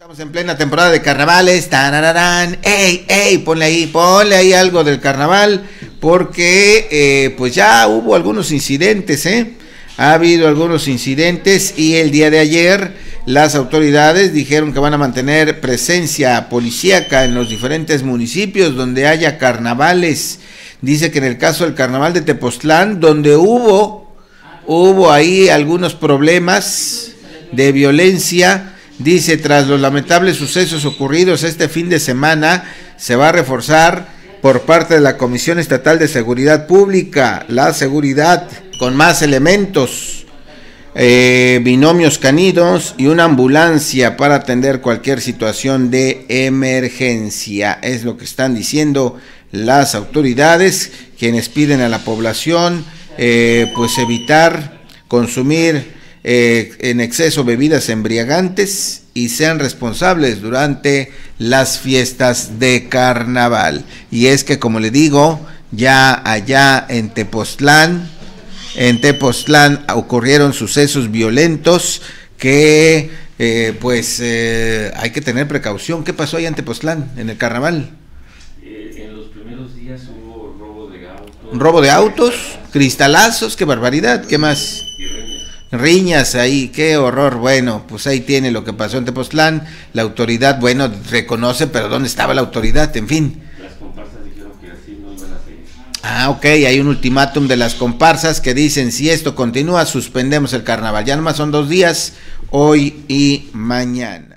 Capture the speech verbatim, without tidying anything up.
Estamos en plena temporada de carnavales. Tarararán. Ey, ey, ponle ahí, ponle ahí algo del carnaval, porque eh, pues ya hubo algunos incidentes, ¿eh? Ha habido algunos incidentes y el día de ayer las autoridades dijeron que van a mantener presencia policíaca en los diferentes municipios donde haya carnavales. Dice que en el caso del carnaval de Tepoztlán, donde hubo, hubo ahí algunos problemas de violencia. Dice, tras los lamentables sucesos ocurridos este fin de semana, se va a reforzar por parte de la Comisión Estatal de Seguridad Pública la seguridad con más elementos, eh, binomios caninos y una ambulancia para atender cualquier situación de emergencia. Es lo que están diciendo las autoridades, quienes piden a la población eh, pues evitar consumir Eh, en exceso bebidas embriagantes y sean responsables durante las fiestas de carnaval. Y es que, como le digo, ya allá en Tepoztlán, en Tepoztlán ocurrieron sucesos violentos que eh, pues eh, hay que tener precaución. ¿Qué pasó allá en Tepoztlán en el carnaval? Eh, en los primeros días hubo robo de autos. Robo de autos, cristalazos, qué barbaridad, ¿qué más? Riñas ahí, qué horror. Bueno, pues ahí tiene lo que pasó en Tepoztlán. La autoridad, bueno, reconoce, pero ¿dónde estaba la autoridad? En fin. Las comparsas dijeron que así no iban a seguir. Ah, ok, hay un ultimátum de las comparsas que dicen, si esto continúa, suspendemos el carnaval. Ya nomás son dos días, hoy y mañana.